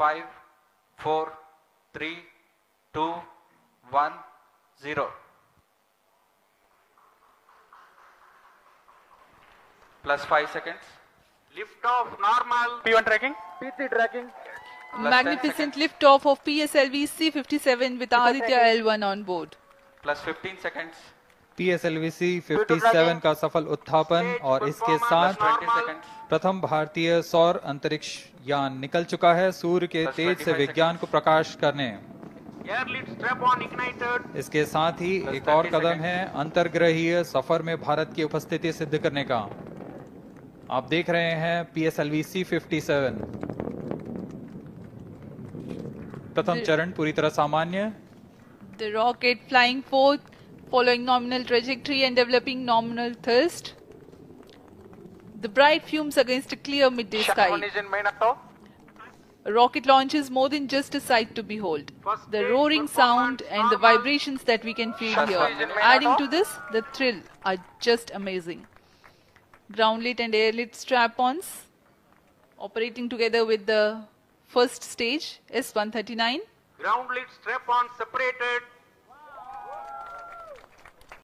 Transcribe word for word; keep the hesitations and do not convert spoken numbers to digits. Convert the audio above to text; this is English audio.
five, four, three, two, one, zero. Plus five seconds. Lift off normal. P one tracking. P three tracking. Magnificent liftoff of P S L V C fifty-seven with Aditya L one on board. Plus fifteen seconds. P S L V C सत्तावन का सफल उत्थापन और इसके साथ प्रथम भारतीय सौर अंतरिक्ष यान निकल चुका है सूर्य के तेज से विज्ञान को प्रकाश करने। इसके साथ ही एक और कदम है अंतर्ग्रहीय सफर में भारत की उपस्थिति सिद्ध करने का। आप देख रहे हैं P S L V C सत्तावन। प्रथम चरण पूरी तरह सामान्य। The rocket flying forth, following nominal trajectory and developing nominal thrust. The bright fumes against a clear midday sky. A rocket launch is more than just a sight to behold. The roaring sound and the vibrations that we can feel here, adding to this, the thrill, are just amazing. Ground-lit and air-lit strap-ons operating together with the first stage S one thirty-nine. Ground lit strap on separated.